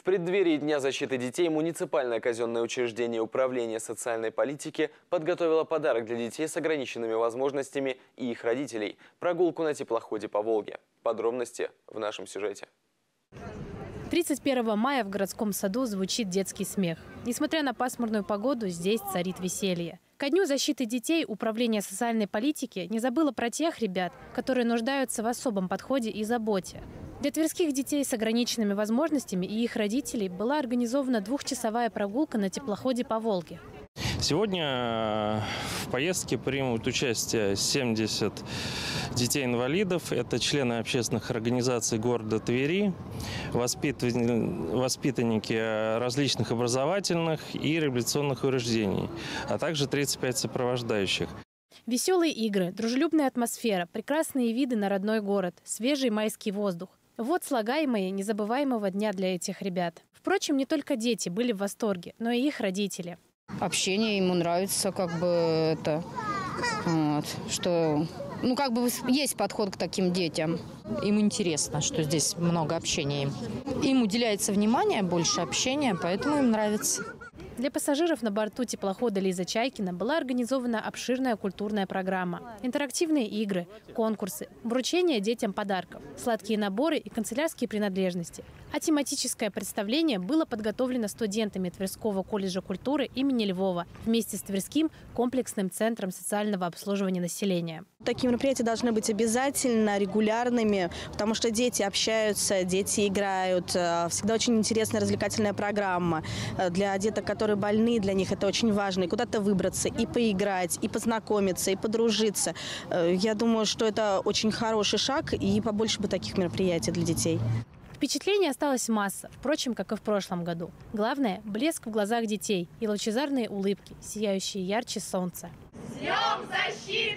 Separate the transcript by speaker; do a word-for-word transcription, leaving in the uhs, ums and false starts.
Speaker 1: В преддверии Дня защиты детей муниципальное казенное учреждение Управления социальной политики подготовило подарок для детей с ограниченными возможностями и их родителей – прогулку на теплоходе по Волге. Подробности в нашем сюжете.
Speaker 2: тридцать первого мая в городском саду звучит детский смех. Несмотря на пасмурную погоду, здесь царит веселье. Ко Дню защиты детей Управление социальной политики не забыло про тех ребят, которые нуждаются в особом подходе и заботе. Для тверских детей с ограниченными возможностями и их родителей была организована двухчасовая прогулка на теплоходе по Волге.
Speaker 3: Сегодня в поездке примут участие семьдесят детей-инвалидов. Это члены общественных организаций города Твери, воспитанники различных образовательных и реабилитационных учреждений, а также тридцать пять сопровождающих.
Speaker 2: Веселые игры, дружелюбная атмосфера, прекрасные виды на родной город, свежий майский воздух. Вот слагаемые незабываемого дня для этих ребят. Впрочем, не только дети были в восторге, но и их родители.
Speaker 4: Общение ему нравится, как бы это, вот, что, ну как бы есть подход к таким детям.
Speaker 5: Им интересно, что здесь много общения. Им уделяется внимание, больше общения, поэтому им нравится.
Speaker 2: Для пассажиров на борту теплохода Лиза Чайкина была организована обширная культурная программа. Интерактивные игры, конкурсы, вручение детям подарков, сладкие наборы и канцелярские принадлежности. А тематическое представление было подготовлено студентами Тверского колледжа культуры имени Львова вместе с Тверским комплексным центром социального обслуживания населения.
Speaker 6: Такие мероприятия должны быть обязательно регулярными, потому что дети общаются, дети играют. Всегда очень интересная развлекательная программа. Для деток, которые больны, для них это очень важно. И куда-то выбраться, и поиграть, и познакомиться, и подружиться. Я думаю, что это очень хороший шаг, и побольше бы таких мероприятий для детей.
Speaker 2: Впечатлений осталась масса, впрочем, как и в прошлом году. Главное – блеск в глазах детей и лучезарные улыбки, сияющие ярче солнца.
Speaker 7: С Днем защиты!